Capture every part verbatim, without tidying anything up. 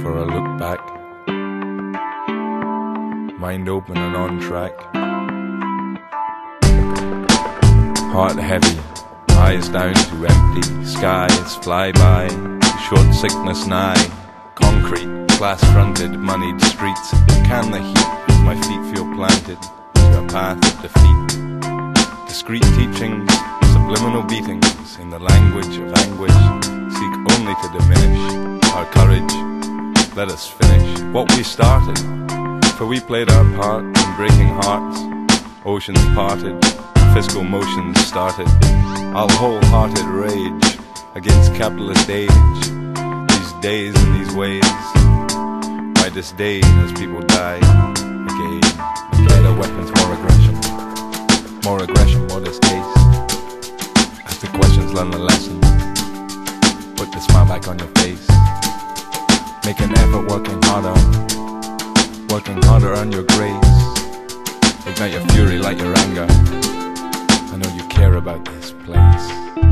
for a look back. Mind open and on track. Heart heavy, eyes down to empty skies. Fly by, short sickness nigh. Concrete, glass-fronted, moneyed streets. Can the heat of my feet feel planted to a path of defeat? Discreet teachings, subliminal beatings in the language of anguish seek only to diminish our courage. Let us finish what we started, for we played our part in breaking hearts. Oceans parted, fiscal motions started. I'll wholehearted rage against capitalist age. These days and these ways, by disdain as people die again. Better weapons, more aggression. More aggression, more distaste. Ask the questions, learn the lessons. Put the smile back on your face. Make an effort, working harder. Working harder, earn your grace. Ignite your fury, light your anger. I know you care about this place.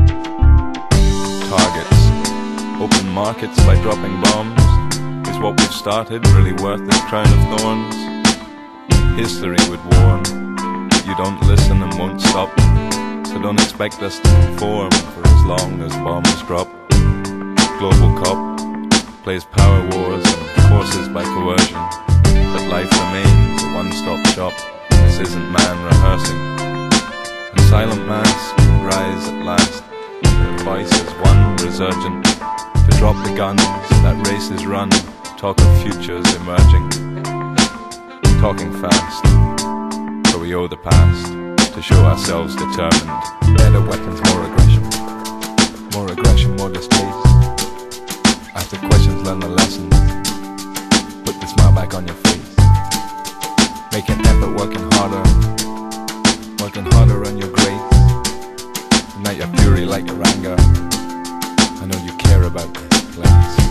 Targets. Open markets by dropping bombs. Is what we've started really worth this crown of thorns? History would warn. You don't listen and won't stop. So don't expect us to conform for as long as bombs drop. Global cop plays power wars and forces by coercion. But life remains a one-stop shop. This isn't man rehearsing. A silent mask rise at last. The voice is one resurgent. To drop the guns that races run. Talk of futures emerging. Talking fast, but we owe the past to show ourselves determined. Better weapons, more aggression. More aggression, more distaste. Ask the questions, learn the lessons. Put the smile back on your face. Make an effort, working harder. Working harder on your grace. Ignite your fury, light your anger. I know you care about this place.